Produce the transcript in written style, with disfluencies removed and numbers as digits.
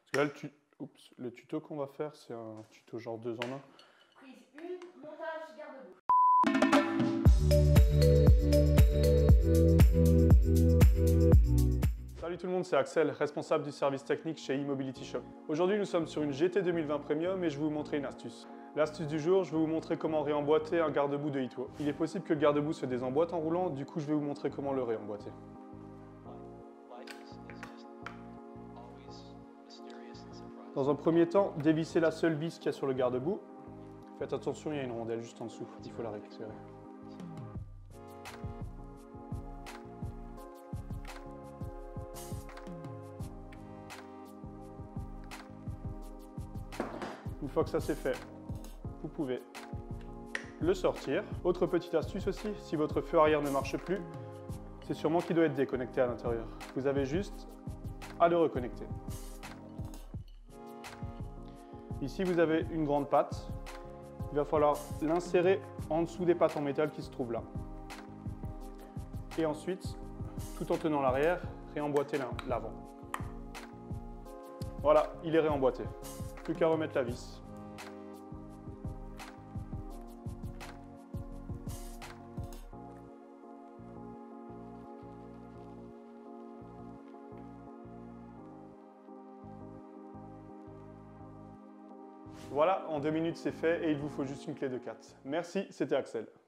Parce que là, le tuto qu'on va faire, c'est un tuto genre 2 en 1. Prise 1, montage garde-boue. Salut tout le monde, c'est Axel, responsable du service technique chez eMobility Shop. Aujourd'hui, nous sommes sur une GT 2020 Premium et je vais vous montrer une astuce. L'astuce du jour, je vais vous montrer comment réemboîter un garde-boue de Hitwo. Il est possible que le garde-boue se désemboîte en roulant, du coup je vais vous montrer comment le réemboîter. Dans un premier temps, dévissez la seule vis qu'il y a sur le garde-boue. Faites attention, il y a une rondelle juste en dessous, il faut la récupérer. Une fois que ça c'est fait, vous pouvez le sortir. Autre petite astuce aussi, si votre feu arrière ne marche plus, c'est sûrement qu'il doit être déconnecté à l'intérieur. Vous avez juste à le reconnecter. Ici, vous avez une grande patte. Il va falloir l'insérer en dessous des pattes en métal qui se trouvent là. Et ensuite, tout en tenant l'arrière, réemboîter l'avant. Voilà, il est réemboîté. Plus qu'à remettre la vis. Voilà, en 2 minutes c'est fait et il vous faut juste une clé de 4. Merci, c'était Axel.